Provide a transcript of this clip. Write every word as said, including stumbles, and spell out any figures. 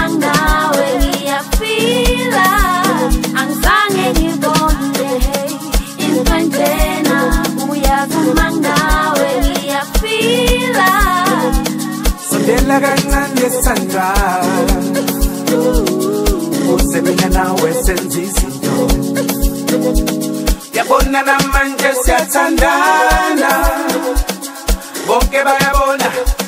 nawe ngiyafila angizange ngibone intwenjena uyavuma nawe ngiyafila sondela kancane sandra usebenza nawe senza izinto yabona namanje siyathandana bonke bayabona